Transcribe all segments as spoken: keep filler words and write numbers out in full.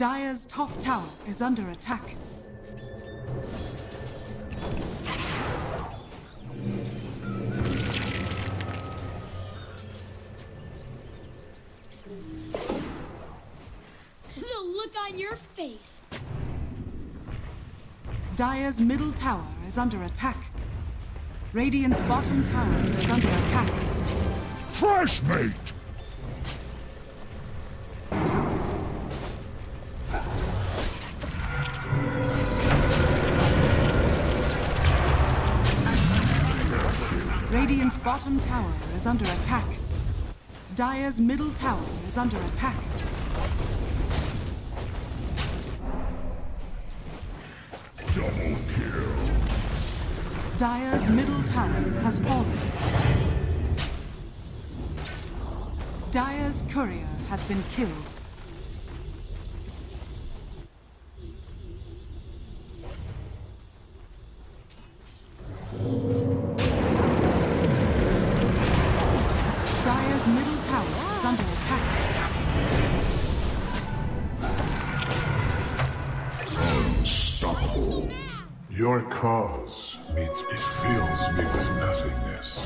Dire's top tower is under attack. The look on your face. Dire's middle tower is under attack. Radiant's bottom tower is under attack. Fresh mate! Radiant's bottom tower is under attack. Dire's middle tower is under attack. Double kill. Dire's middle tower has fallen. Dire's courier has been killed. Dire's middle tower is under attack. Unstoppable. Your cause meets it fills me with nothingness.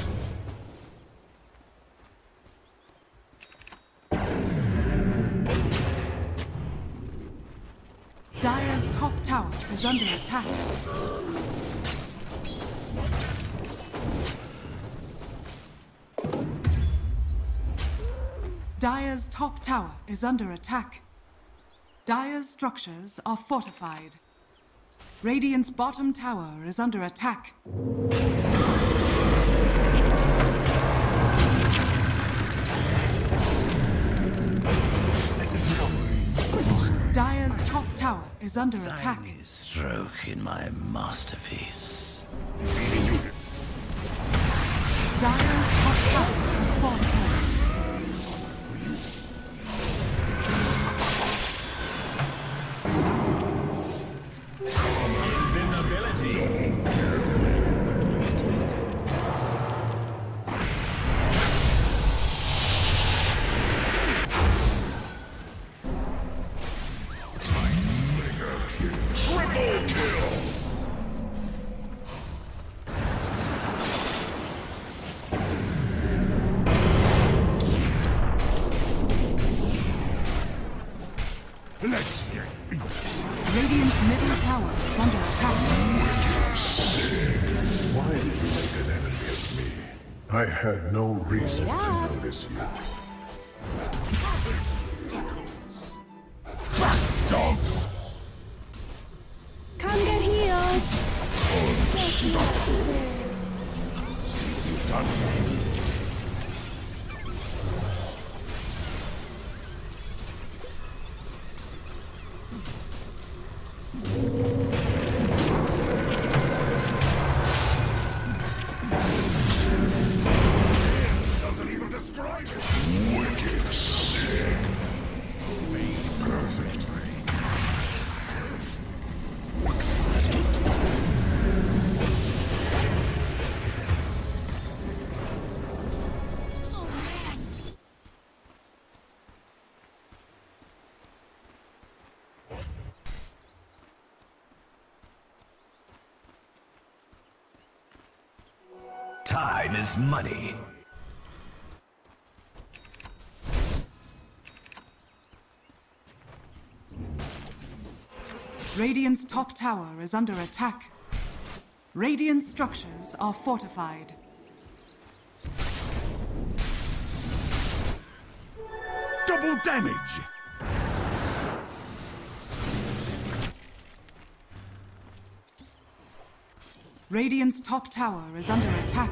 Dire's top tower is under attack. Dire's top tower is under attack. Dire's structures are fortified. Radiant's bottom tower is under attack. Dire's top tower is under attack. Tiny stroke in my masterpiece. Dire's top tower is fallen. Let's get beat. Radiant's middle tower is under attack. Why did you make an enemy of me? I had no reason to notice you. Dogs. Come get healed. Unstoppable. See what you've done for me. Doesn't even describe it. Wicked sick. Perfect. Oh man. Time is money. Radiant's top tower is under attack. Radiant's structures are fortified. Double damage. Radiant's top tower is under attack.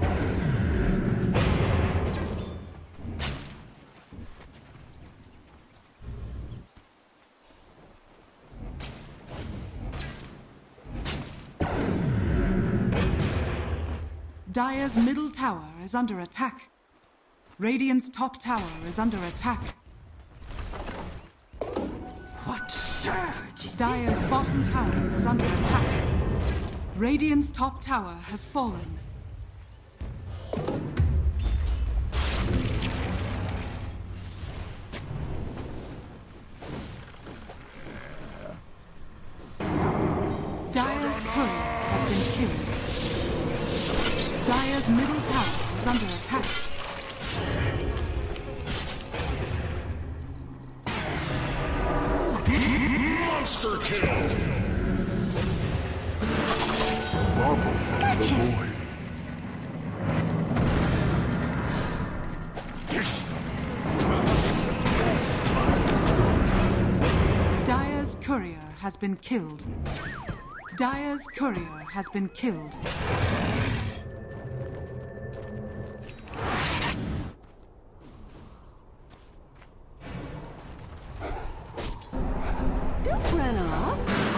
Dire's middle tower is under attack. Radiant's top tower is under attack. What surge is Dire's bottom tower is under attack. Radiant's top tower has fallen. Dire's courier has been killed. Dire's middle tower is under attack. Monster kill! A bauble from the void. Dire's courier has been killed. Dire's courier has been killed. Don't run off.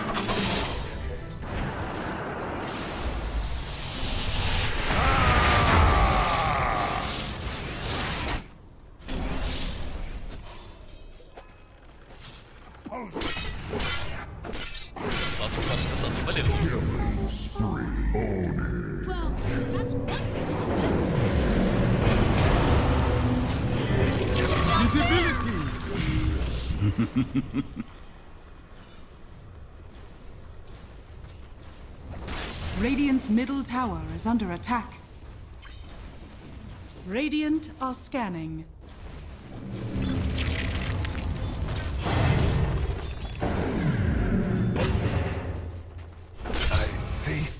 Well, that's one way to do it. Radiant's middle tower is under attack. Radiant are scanning. I face.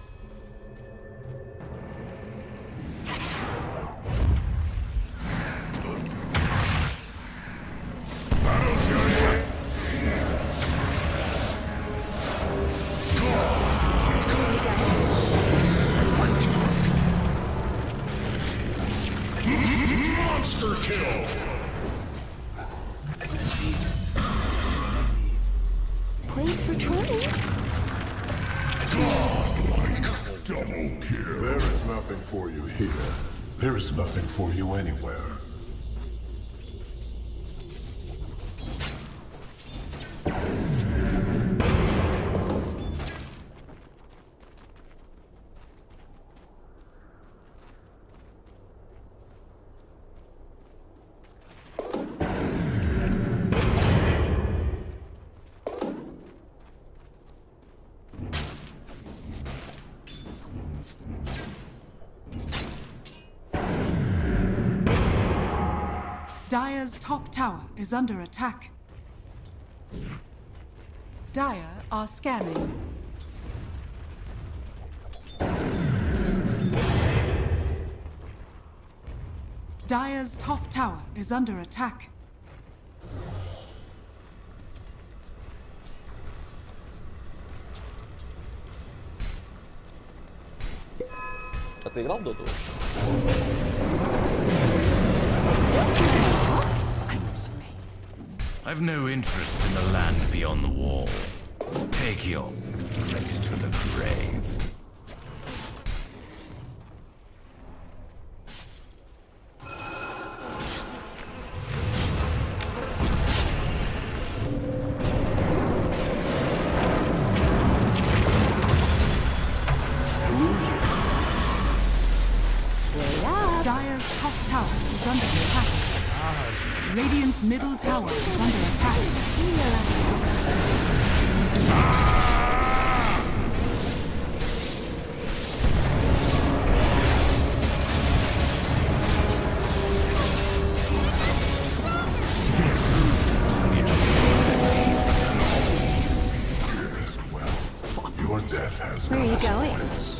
Monster kill! Place for training. Godlike double kill. There is nothing for you here. There is nothing for you anywhere. Dire's top tower is under attack. Dire are scanning. Dire's top tower is under attack. Отыграл доту? I've no interest in the land beyond the wall. Take your grace to the grave. Dire's top tower is under attack. Radiant's middle tower is under attack. Rest well. Your death has Where are you going? consequence.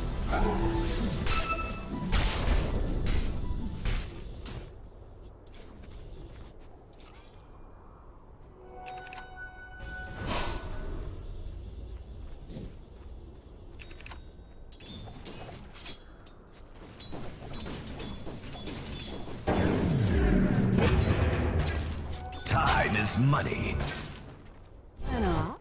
Time is money. And all.